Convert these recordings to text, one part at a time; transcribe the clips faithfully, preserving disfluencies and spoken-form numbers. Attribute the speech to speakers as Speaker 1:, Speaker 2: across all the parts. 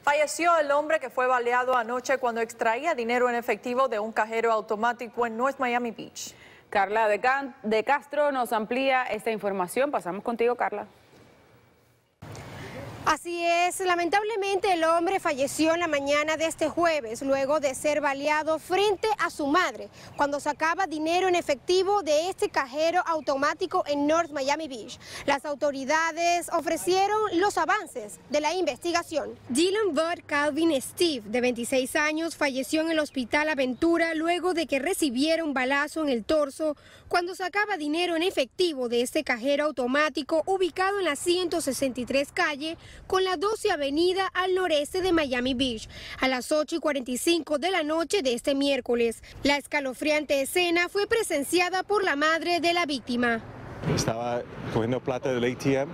Speaker 1: Falleció el hombre que fue baleado anoche cuando extraía dinero en efectivo de un cajero automático en North Miami Beach.
Speaker 2: Carla de, Can de Castro nos amplía esta información. Pasamos contigo, Carla.
Speaker 3: Así es, lamentablemente el hombre falleció en la mañana de este jueves luego de ser baleado frente a su madre cuando sacaba dinero en efectivo de este cajero automático en North Miami Beach. Las autoridades ofrecieron los avances de la investigación. Dylan Bud Calvin Steve, de veintiséis años, falleció en el hospital Aventura luego de que recibiera un balazo en el torso cuando sacaba dinero en efectivo de este cajero automático ubicado en la ciento sesenta y tres calle con la doce avenida al noreste de Miami Beach, a las ocho y cuarenta y cinco de la noche de este miércoles. La escalofriante escena fue presenciada por la madre de la víctima.
Speaker 4: Estaba cogiendo plata del A T M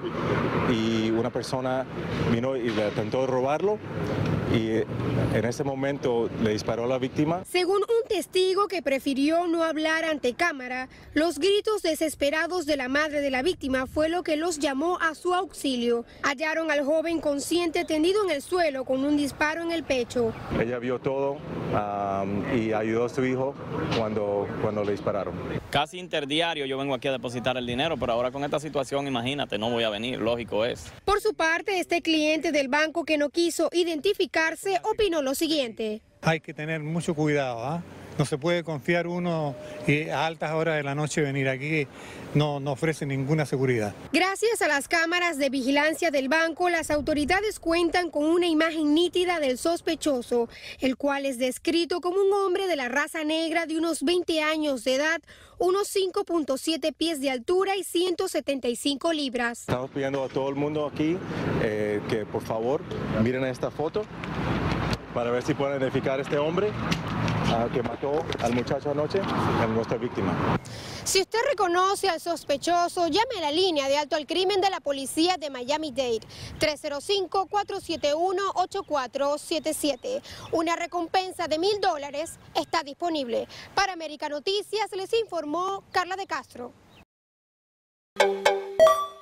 Speaker 4: y una persona vino y le intentó robarlo y en ese momento le disparó a la víctima.
Speaker 3: Según un testigo que prefirió no hablar ante cámara, los gritos desesperados de la madre de la víctima fue lo que los llamó a su auxilio. Hallaron al joven consciente tendido en el suelo con un disparo en el pecho.
Speaker 4: Ella vio todo um, y ayudó a su hijo cuando, cuando le dispararon.
Speaker 5: Casi interdiario yo vengo aquí a depositar el dinero, pero ahora con esta situación, imagínate, no voy a venir, lógico es.
Speaker 3: Por su parte, este cliente del banco que no quiso identificarse opinó lo siguiente.
Speaker 6: Hay que tener mucho cuidado, ¿eh? No se puede confiar uno y a altas horas de la noche venir aquí, no, no ofrece ninguna seguridad.
Speaker 3: Gracias a las cámaras de vigilancia del banco, las autoridades cuentan con una imagen nítida del sospechoso, el cual es descrito como un hombre de la raza negra de unos veinte años de edad, unos cinco punto siete pies de altura y ciento setenta y cinco libras.
Speaker 4: Estamos pidiendo a todo el mundo aquí eh, que por favor miren esta foto para ver si pueden identificar a este hombre uh, que mató al muchacho anoche, a nuestra víctima.
Speaker 3: Si usted reconoce al sospechoso, llame a la línea de alto al crimen de la policía de Miami-Dade, tres cero cinco, cuatro siete uno, ocho cuatro siete siete. Una recompensa de mil dólares está disponible. Para América Noticias les informó Carla de Castro.